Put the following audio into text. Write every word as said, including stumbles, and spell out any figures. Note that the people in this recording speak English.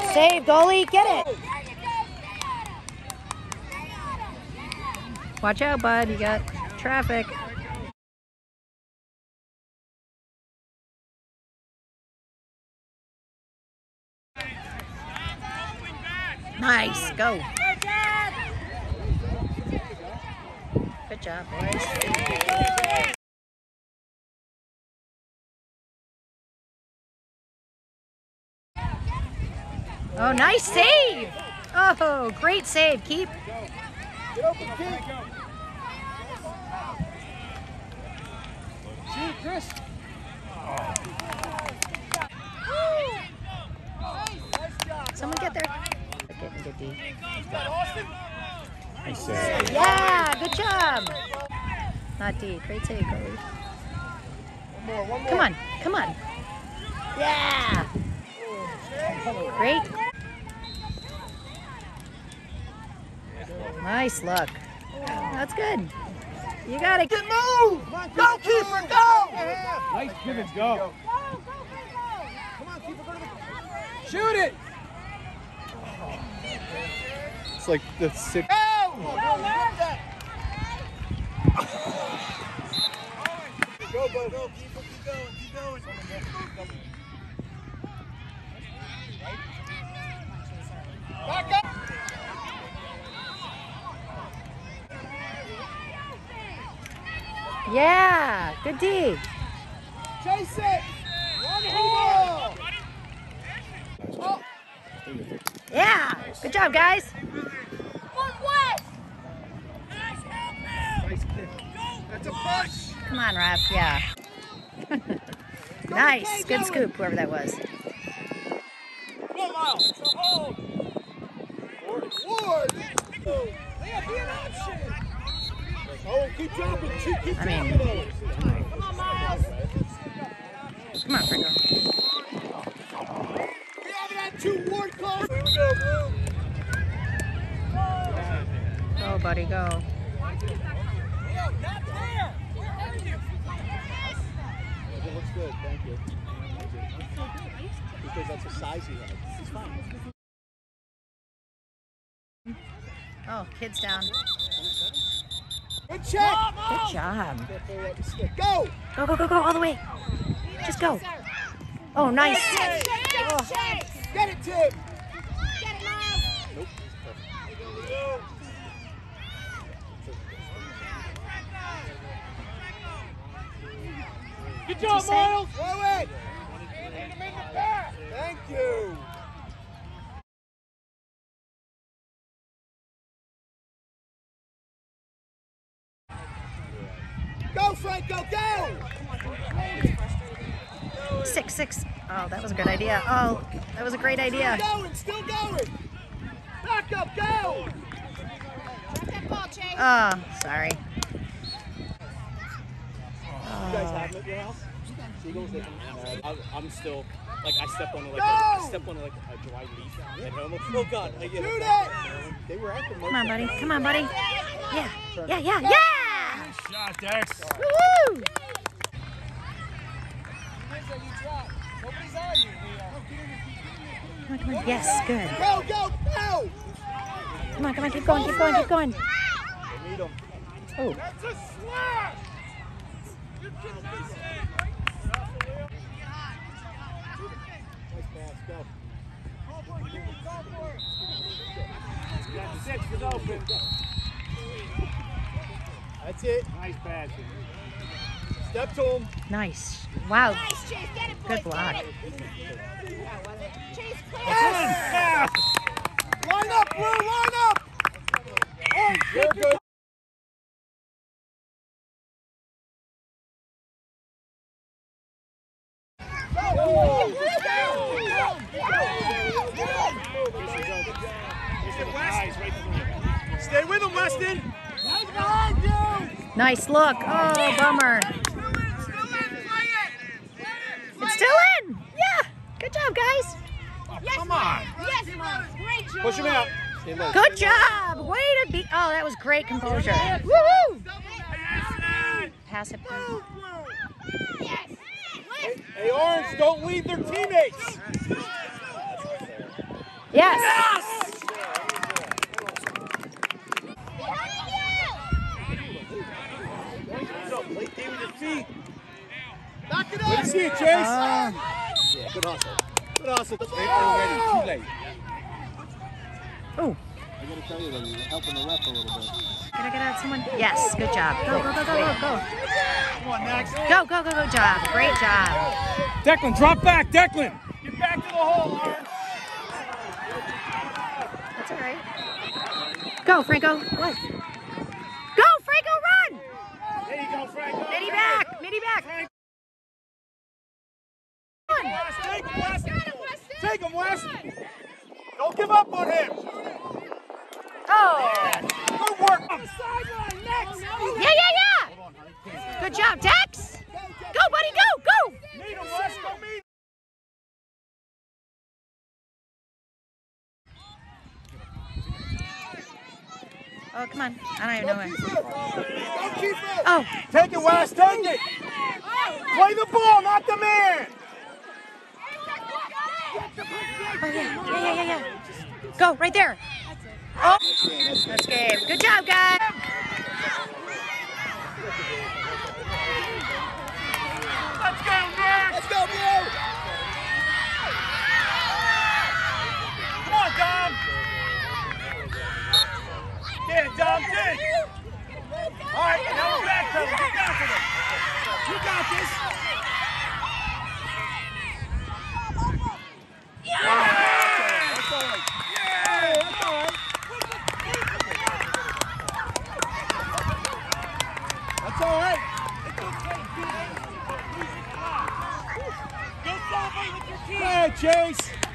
Save, goalie, get it. Watch out, bud. You got traffic. Nice, go. Good job, boys. Oh, nice save. Oh, great save. Keep. Get open, keep. Shoot, Chris. Someone get there. Getting good D. Nice save. Yeah, good job. Not D. Great save, goalie. One more, one more. Come on, come on. Yeah. Great. Nice look. That's good. You got it. Get move! Go, keeper, go! Nice pivot, go. Go, go, go, go. Come on, keeper, go to the... Shoot it! It's like the six... Go! Go, man! Go, go, go, keep, keep going, keep going. Back up! Yeah, good D. Chase it! One more! Oh. Yeah, good job, guys. One west. Nice kick. That's a push! Come on, Ref. Yeah. Nice. Good scoop, whoever that was. Go, Miles. It's a hold. Ward. Ward. Yeah, be an option. Oh, keep dropping. Keep, keep I mean, dropping those. Come on, Miles. Come on, Franco. We haven't had two Ward calls. Here we go, Blue. Go, buddy, go. Not there. Where are you? It looks good. Thank you. Because that's the size he had. He's fine. Oh, kid's down. Good check. Good job. Go. Go, go, go, go, all the way. Just go. Oh, nice. Get it, Tim. Get it, Miles. Nope. Good job, Miles. Throw it. Thank you. Go, Franco, go! Six, six. Oh, that was a good idea. Oh, that was a great idea. Still going, still going. Back up, go! Drop that ball, Chase. Oh, sorry. You guys have them at your house? Seagulls, they can, uh, I'm still, like, I step on like, a, Go! I step on like a dry leaf at home. Oh God, I get Shoot it. it! They were at the Come on, buddy. Come on, buddy. Yeah, yeah, yeah, yeah! Shot, Dex. Woo-hoo! Nobody's on you. Come on, come on. Yes, good. Go, go, go! Come on, come on. Keep going, keep going, keep going. They need them. Oh. That's a slash! You can miss it! Nice pass, go. Got six is open. That's it. Nice pass. Step to him. Nice. Wow. Nice, Chase. Get it, boys. Good block. Get it. Chase, clear. Yes! Line up, Blue, line up! Oh, you're good. Stay with him, Weston. Nice look. Oh, bummer. It's still in. Yeah. Good job, guys. Yes, Come on. Yes, Miles. Great job. Push him out. Stay low. Good job. Way to be. Oh, that was great composure. Woohoo! Pass it. please. Yes. Hey, Orange, don't leave their teammates. Yes. Late game with your feet. Knock it up. Let me see it, Chase. Uh, yeah, good hustle. Good hustle. Late already. Too late. Oh. I gotta tell you though, you're helping the ref a little bit. Can I get out someone? Yes. Good job. Go, go, go, go, go, go. Come on, next. Go, go, go, go, job. Great job. Declan, drop back, Declan. Get back to the hole, Aaron. That's all right. Go, Franco. What? Go, Franco, run! There you go, Franco. Midi back, midi back. West, take him, West. Take him, West. Don't give up on him. Oh. Good work. Yeah, yeah, yeah. Good job, Tex. Go, buddy, go, go. Meet him, West. Go meet him. Oh, come on. I don't even know where. Don't keep it. Oh. Take it, West. Take it. Play the ball, not the man. Oh, yeah, yeah, yeah, yeah, yeah. Go, right there. Oh, that's game. Good job, guys. Let's go, Nick. Let's go, bro. Come on, Dom. Get it, Dom. Get it. All right, now we're back to him. Get back to him. You got this. Yeah! That's all right. Yeah, that's all right. That's all right. Go celebrate with your team. Hey, Chase.